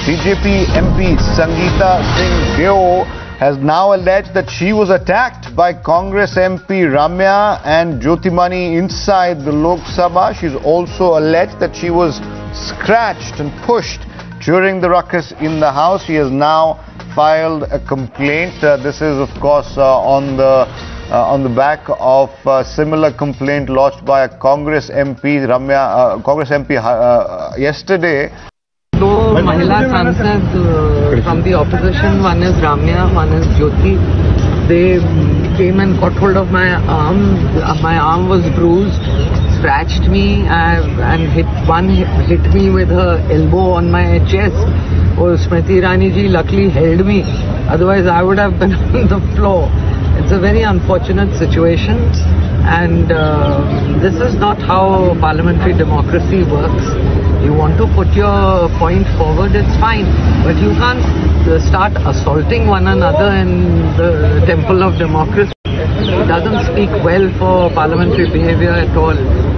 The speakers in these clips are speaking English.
BJP MP Sangeeta Singh Deo has now alleged that she was attacked by Congress MP Ramya and Jyotimani inside the Lok Sabha. She's also alleged that she was scratched and pushed during the ruckus in the House. She has now filed a complaint. This is, of course, on the back of a similar complaint lodged by a Congress MP yesterday. Two Mahila Sansad from the opposition, one is Ramya, one is Jyoti. They came and caught hold of my arm. My arm was bruised, scratched me, and hit me with her elbow on my chest. Oh, Smriti Irani ji luckily held me, otherwise I would have been on the floor. It's a very unfortunate situation, and this is not how parliamentary democracy works. You want to put your point forward, it's fine, but you can't start assaulting one another in the temple of democracy. It doesn't speak well for parliamentary behaviour at all,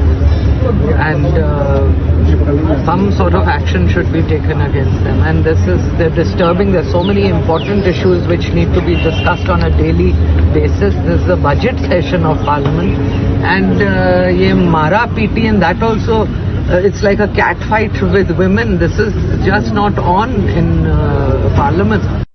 and some sort of action should be taken against them. And they're disturbing. There's so many important issues which need to be discussed on a daily basis. This is the budget session of Parliament, and ye mara piti, and that also. It's like a cat fight with women. This is just not on in Parliament.